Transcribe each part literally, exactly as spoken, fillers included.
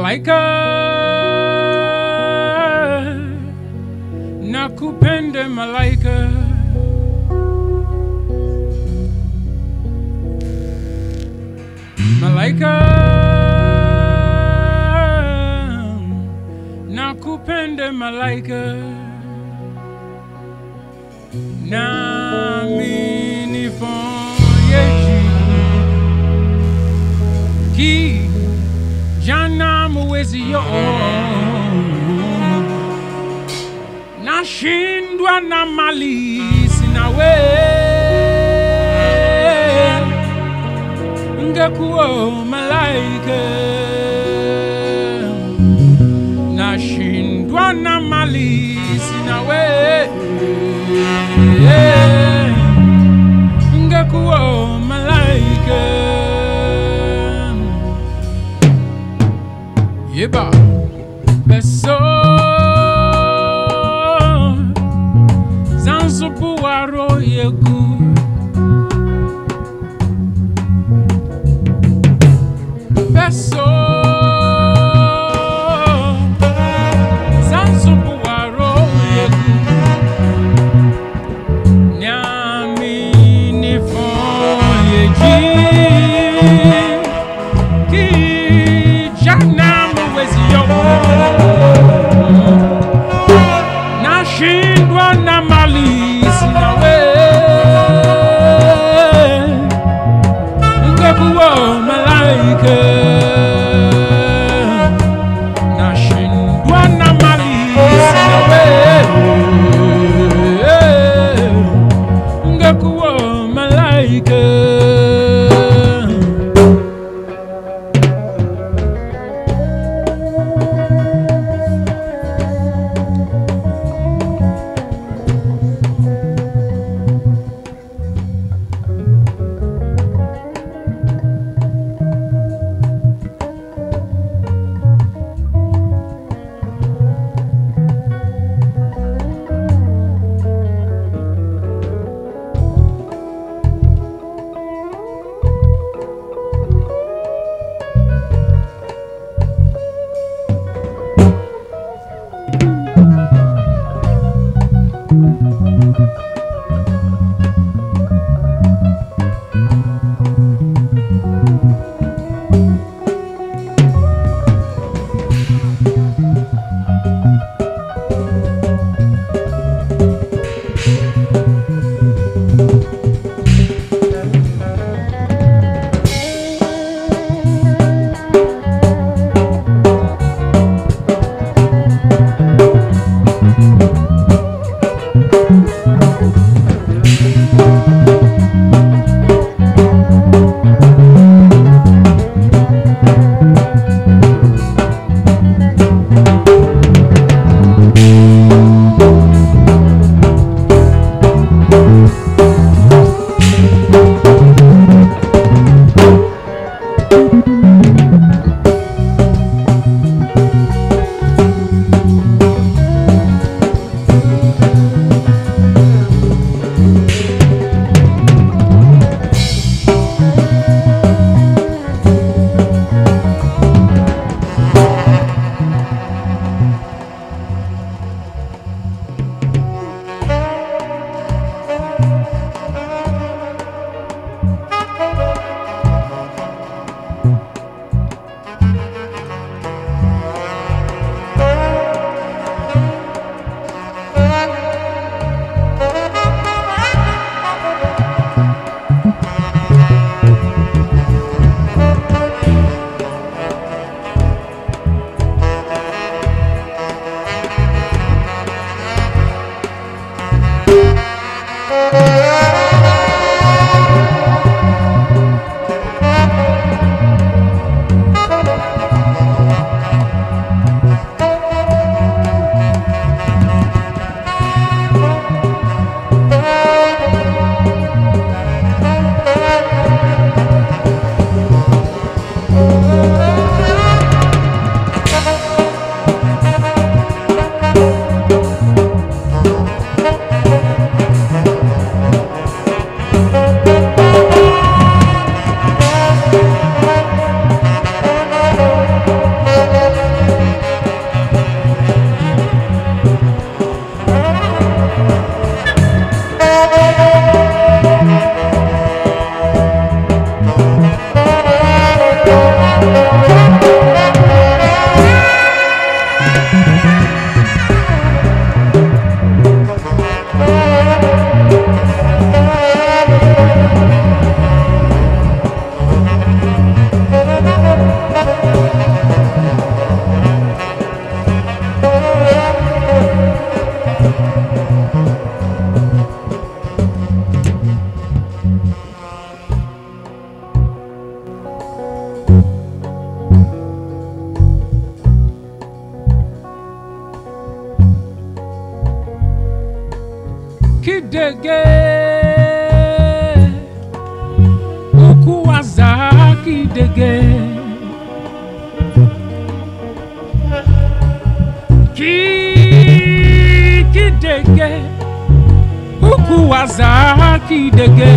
Malaika nakupende Malaika, Malaika nakupende Malaika, nami nifanyeje ki jana mwezi yo nashindwa na mali sinawe ngekuwa Malaika, nashindwa na mali sinawe ngekuwa Malaika. Yeba beso zanzo puaro yegu beso zanzo puaro yegu nyami ni foyeji ki jana mwezi yo Kidege ukuwaza kidege ki kidege ukuwaza kidege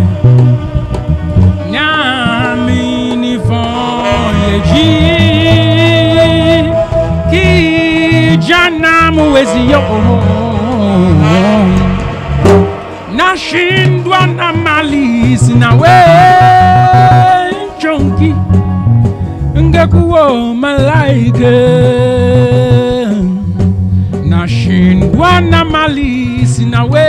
nyami ni fonyeji ki jana muwezi yo nashindwa na malisi na we chonki ngekuwa malaika nashindwa na malisi na we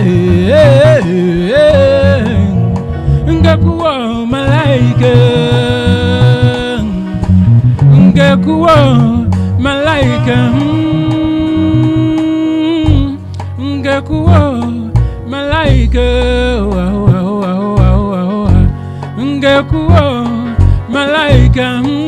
ngekuwa malaika ngekuwa malaika ngekuwa Malaika, ngekuwa malaika.